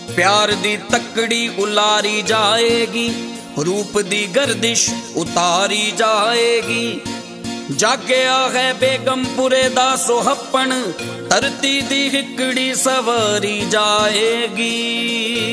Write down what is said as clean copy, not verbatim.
प्यार दी तकड़ी उलारी जाएगी, रूप दी गर्दिश उतारी जाएगी। जागया है बेगमपुरे दा सोहप्पन, धरती दी हिकड़ी सवारी जाएगी।